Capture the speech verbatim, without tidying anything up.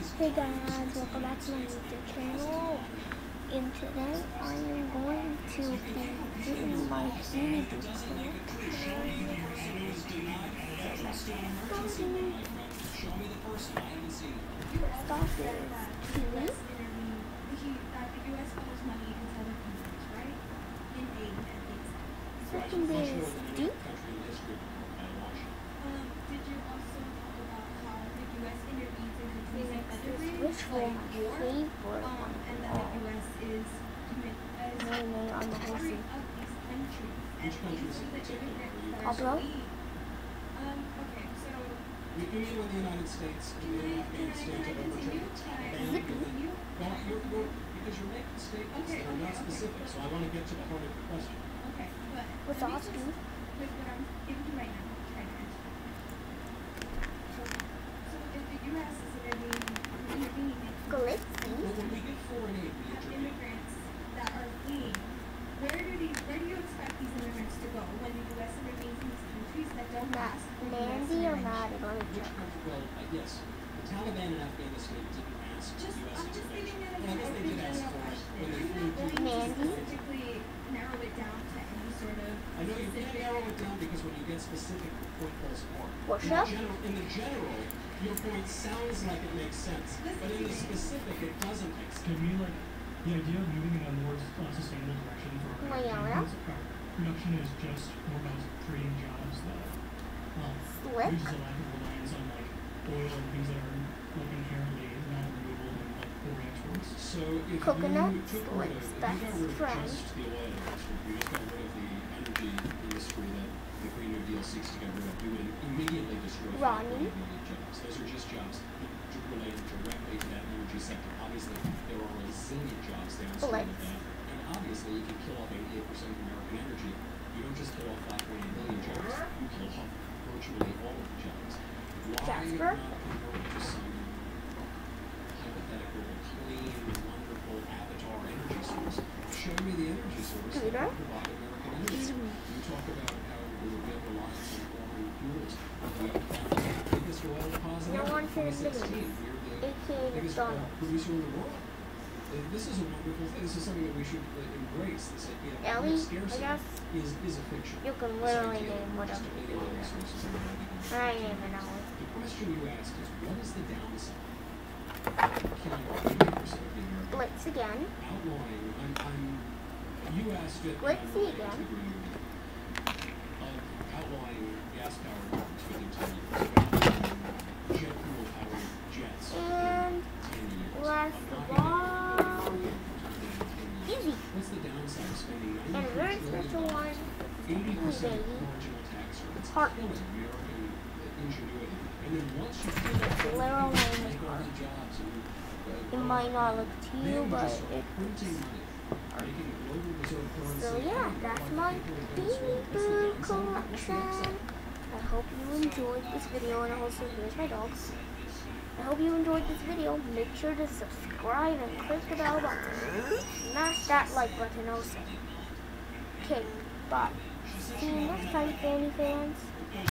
Hey guys, welcome back to my YouTube channel. And today I am going to be doing my beanie boot clip. First off is Kiwi. Second is Duke. Which one my favorite one of all? No, no, I'm a horsey. Pablo? You mean when the United States and the United States have overturned the Taliban? Well, you're, you're, because you're making statements that are not specific, so I want to get to the heart of your question. Okay, but what's off, Duke? With what I'm giving you right now, try to answer. So, so if the U S is intervening, intervening in Let's see. Well, when we get foreign aid, we have intervene. immigrants that are fleeing, where do these, where do you expect these immigrants to go when the U S intervenes in these countries that don't Not ask for Mandy or Maddie? Let me Which check. country? Well, uh, yes, the Taliban in Afghanistan didn't ask Just, U S I'm just intervention. giving it Well, I guess they did ask general for it question. when they I'm flew not going to Mandy? to specifically narrow it down to any sort of I know you can't narrow it down because when you get specific, the point falls apart. What's in up? The general, in the general, your point sounds like it makes sense, but in the specific, it doesn't make sense. To me, like, the idea of moving in a more uh, sustainable direction for our Well, yeah, production, is, our production is just more about creating jobs that um, Slick. reduces a lack of reliance on like oil and things that are like inherently non-renewable and like poor exports. So if Coconut you took rid of, if slick's you got best rid of friend. just the oil industry, if you just got rid of the energy industry that the Green New Deal seeks to get rid of, you would immediately destroy Ronnie. five million jobs. Those are just jobs related directly to that energy sector. Obviously, there are a zillion jobs downstream of that. And obviously, you can kill off eighty-eight percent of American energy. You don't just kill off five point eight million jobs. You kill off virtually all of the jobs. Why Jasper? not convert to some hypothetical, clean, wonderful avatar energy source? Show me the energy source that Scooter? will provide American energy. You talk about how we will get reliance on foreign fuels. We have the biggest oil deposit No ever. one twenty said sixteen. biggest. We're the A K A biggest oil McDonald's. producer in the world. Uh, This is a wonderful thing. This is something that we should uh, embrace. This idea of Ellie, I scarcity guess is, is a fiction. you can This literally idea name of whatever just you oil want. resources are not even- I ain't even know. The question you asked is, what is the downside of killing eighty percent of the American Blitz again. outlawing? I'm, I'm, you asked it. Let's and see I'm again. related to the Green New Deal. Of outlawing gas-powered cars within ten years. Jet fuel-powered jets And within ten years. last I'm of not gonna all, do it within ten years. Easy. What's the downside of spending And a very special one. eighty percent baby. marginal tax rates, Heart. killing American ingenuity? And then once you kill that, Literal name is make all heart. the jobs and uh, It might not look to then you, you but just start it. printing money, making a global reserve currency. So yeah, that's my beanie boot collection. I hope you enjoyed this video, and also here's my dogs. I hope you enjoyed this video. Make sure to subscribe and click the bell button. Smash that like button also. Okay, bye. See you next time, Fanny fans.